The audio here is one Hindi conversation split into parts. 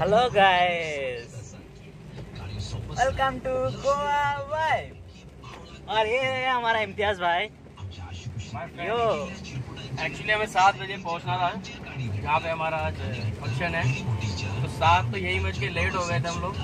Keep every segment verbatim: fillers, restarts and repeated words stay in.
Hello guys, welcome to Goa vibe. और ये है हमारा इम्तियाज भाई। यो एक्चुअली हमें सात बजे पहुंचना था यहाँ पे, हमारा आज फंक्शन है। तो सात तो यही बज के लेट हो गए थे हम लोग।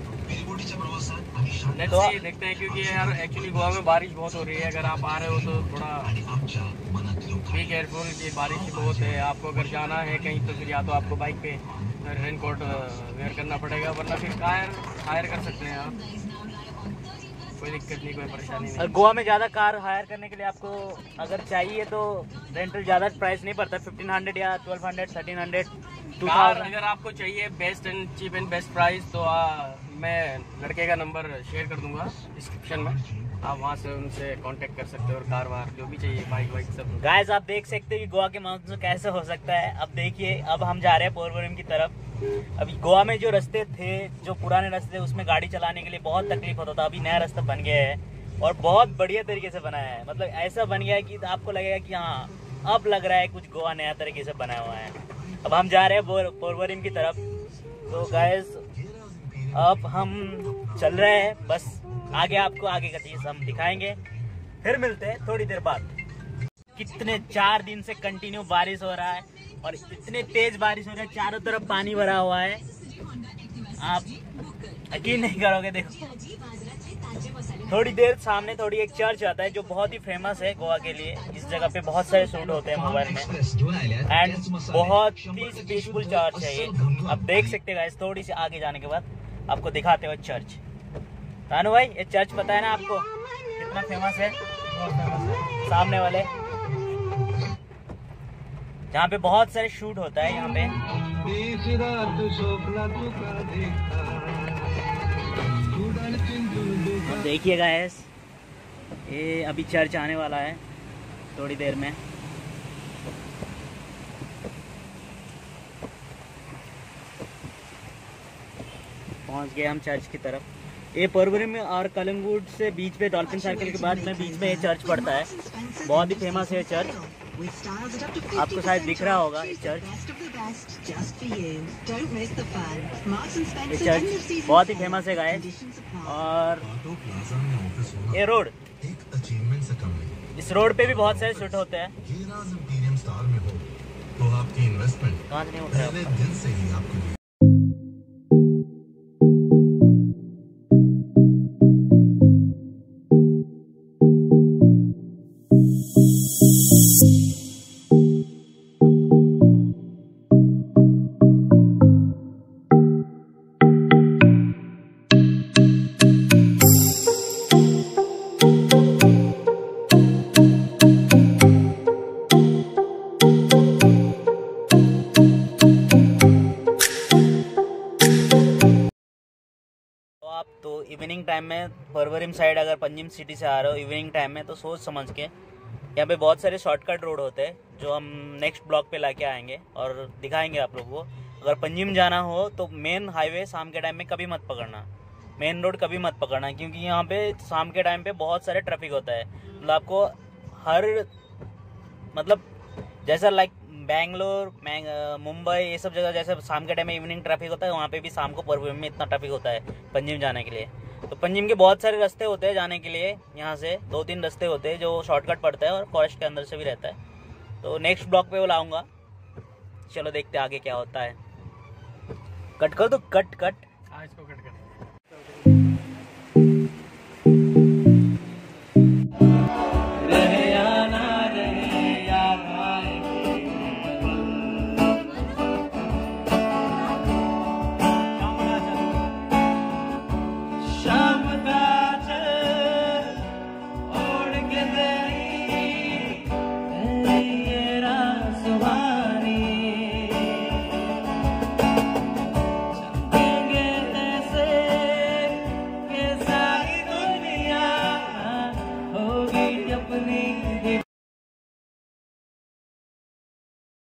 लेट्स सी, देखते हैं, क्योंकि यार एक्चुअली गोवा में बारिश बहुत हो रही है। अगर आप आ रहे हो तो थोड़ा बी केयरफुल, कि बारिश बहुत है। आपको अगर जाना है कहीं तो फिर या तो आपको बाइक पे रेनकोट वेयर करना पड़ेगा, वरना फिर कार हायर कर सकते हैं आप। कोई दिक्कत नहीं, कोई परेशानी नहीं। और गोवा में ज़्यादा कार हायर करने के लिए आपको अगर चाहिए तो रेंटल ज़्यादा प्राइस नहीं पड़ता, फिफ्टीन हंड्रेड या twelve hundred thirteen hundred to car अगर आपको चाहिए best and cheap and best price, तो आ, मैं लड़के का नंबर शेयर कर दूंगा डिस्क्रिप्शन में। आप वहाँ से उनसे कांटेक्ट कर सकते हो, और कार वार जो भी चाहिए, बाइक वाइक सब। गाइस, आप देख सकते हैं कि गोवा के मानसून कैसे हो सकता है। अब देखिए, अब हम जा रहे हैं पोरबोरिम की तरफ। अभी गोवा में जो रास्ते थे, जो पुराने रास्ते थे, उसमें गाड़ी चलाने के लिए बहुत तकलीफ होता था। अभी नया रास्ता बन गया है और बहुत बढ़िया तरीके से बनाया है। मतलब ऐसा बन गया है कि आपको लगेगा कि हाँ, अब लग रहा है कुछ गोवा नया तरीके से बना हुआ है। अब हम जा रहे हैं पोरबोरिम की तरफ। तो गाइस, अब हम चल रहे हैं, बस आगे आपको आगे का चीज हम दिखाएंगे। फिर मिलते हैं थोड़ी देर बाद। कितने चार दिन से कंटिन्यू बारिश हो रहा है और इतने तेज बारिश हो रहा है, चारों तरफ पानी भरा हुआ है। आप यकीन नहीं करोगे। देखो, थोड़ी देर सामने थोड़ी एक चर्च आता है जो बहुत ही फेमस है गोवा के लिए। इस जगह पे बहुत सारे शूट होते हैं मोबाइल में, एंड बहुत ही पीसफुल चर्च है ये। आप देख सकते हैं गाइस, थोड़ी सी आगे जाने के बाद आपको दिखाते हो चर्च। रानू भाई, ये चर्च पता है ना आपको कितना फेमस है? सामने वाले, जहाँ पे बहुत सारे शूट होता है। यहाँ पे देखिए गाइस, ये अभी चर्च आने वाला है थोड़ी देर में। पहुंच गए हम चर्च की तरफ। ये पोरबोरिम में और कलंगुट से बीच पे डॉल्फिन सर्कल के बाद में बीच में ये चर्च पड़ता है। बहुत ही फेमस है ये चर्च, आपको शायद दिख रहा होगा ये चर्च। ये चर्च बहुत ही फेमस है गाइस। और ये रोड, इस रोड पे भी बहुत सारे शूट होते हैं। कहाँ से नहीं उठ रहा है? तो इवनिंग टाइम में पोरबोरिम साइड अगर पंजिम सिटी से आ रहे हो इवनिंग टाइम में, तो सोच समझ के, यहाँ पे बहुत सारे शॉर्टकट रोड होते हैं जो हम नेक्स्ट ब्लॉग पे लाके आएंगे और दिखाएंगे आप लोगों को। अगर पंजिम जाना हो तो मेन हाईवे शाम के टाइम में कभी मत पकड़ना, मेन रोड कभी मत पकड़ना, क्योंकि यहाँ पे शाम के टाइम पे बहुत सारे ट्रैफिक होता है। मतलब आपको हर, मतलब जैसा लाइक बेंगलोर, मुंबई, ये सब जगह जैसे शाम के टाइम में इवनिंग ट्रैफिक होता है, वहाँ पे भी शाम को पोरबोरिम में इतना ट्रैफिक होता है पंजिम जाने के लिए। तो पंजिम के बहुत सारे रास्ते होते हैं जाने के लिए। यहाँ से दो तीन रास्ते होते हैं जो शॉर्टकट पड़ता है और फॉरेस्ट के अंदर से भी रहता है। तो नेक्स्ट ब्लॉग पे वो लाऊंगा। चलो देखते आगे क्या होता है। कट कर दो, कट कट हाँ, इसको कट